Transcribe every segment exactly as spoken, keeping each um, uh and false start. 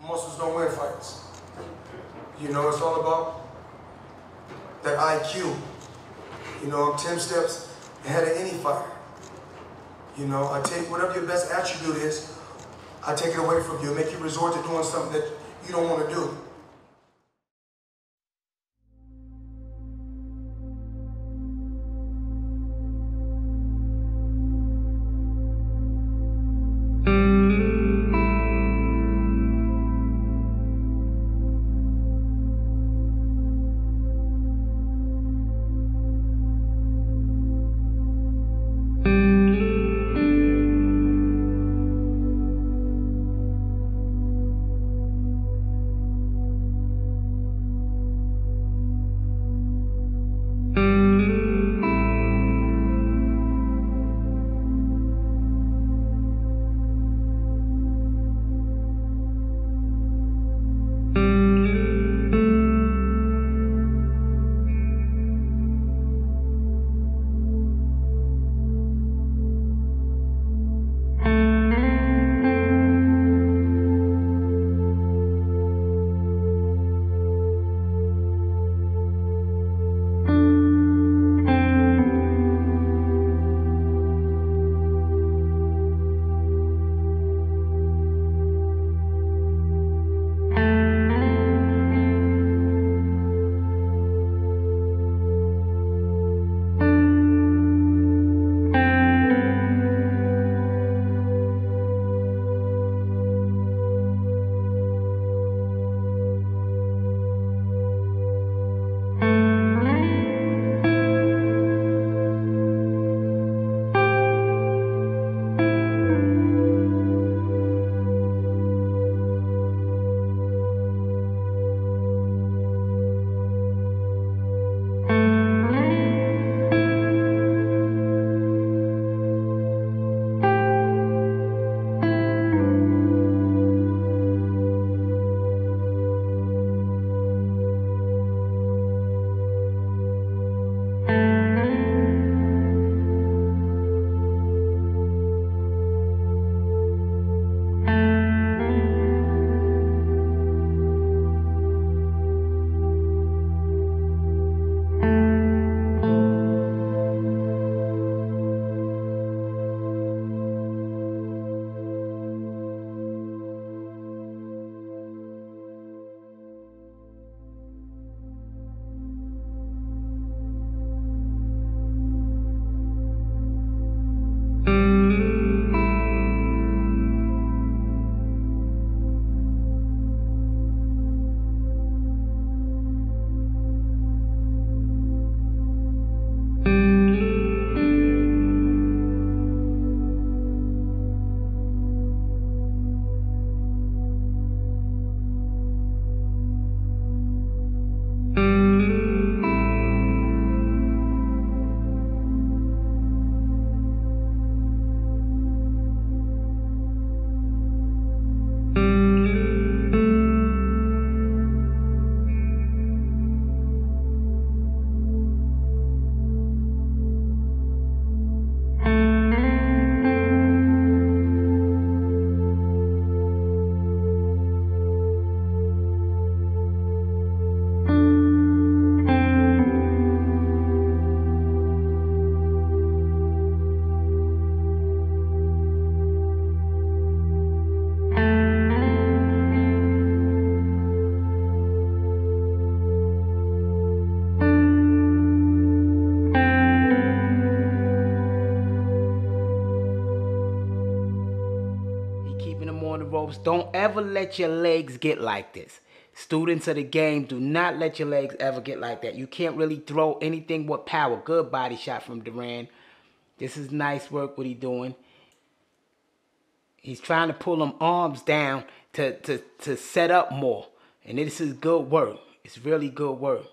Muscles don't win fights. You know, it's all about that I Q. You know, I'm ten steps ahead of any fighter. You know, I take whatever your best attribute is, I take it away from you, make you resort to doing something that you don't want to do. Don't ever let your legs get like this. Students of the game, do not let your legs ever get like that. You can't really throw anything with power. Good body shot from Duran. This is nice work what he's doing. He's trying to pull them arms down to, to, to set up more. And this is good work. It's really good work.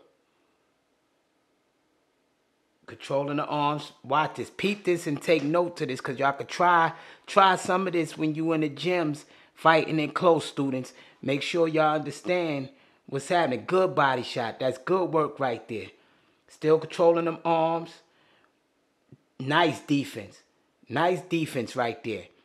Controlling the arms. Watch this. Peep this and take note to this, because y'all could try, try some of this when you in the gyms fighting in close, students. Make sure y'all understand what's happening. Good body shot. That's good work right there. Still controlling them arms. Nice defense. Nice defense right there.